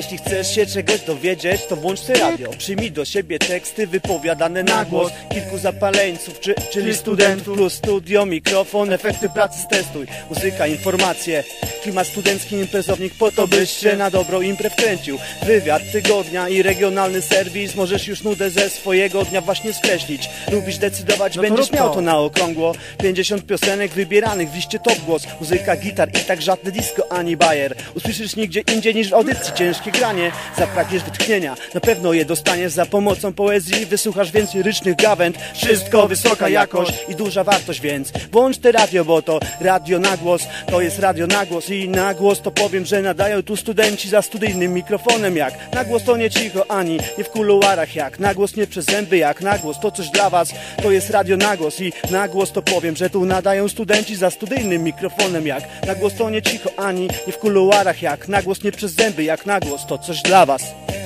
Jeśli chcesz się czegoś dowiedzieć, to włącz te radio. Przyjmij do siebie teksty wypowiadane na głos kilku zapaleńców, czyli studentów. Plus studio, mikrofon, efekty pracy stestuj. Muzyka, informacje, klimat studencki, imprezownik, po to byś się na dobrą imprę wkręcił. Wywiad tygodnia i regionalny serwis. Możesz już nudę ze swojego dnia właśnie skreślić. Lubisz decydować, będziesz miał to na okrągło. 50 piosenek wybieranych w liście top głos. Muzyka, gitar i tak żadne disco ani bajer. Usłyszysz nigdzie indziej niż w audycji ciężkie granie. Zapragniesz wytchnienia, na pewno je dostaniesz. Za pomocą poezji wysłuchasz więcej rycznych gawęd. Wszystko wysoka jakość i duża wartość, więc włącz te radio, bo to radio na głos. To jest radio na głos i na głos to powiem, że nadają tu studenci za studyjnym mikrofonem. Jak na głos to nie cicho ani nie w kuluarach, jak na głos nie przez zęby, jak na głos to coś dla was. To jest radio na głos i na głos to powiem, że tu nadają studenci za studyjnym mikrofonem. Jak na głos to nie cicho ani nie w kuluarach, jak na głos nie przez zęby, jak na głos to coś dla was.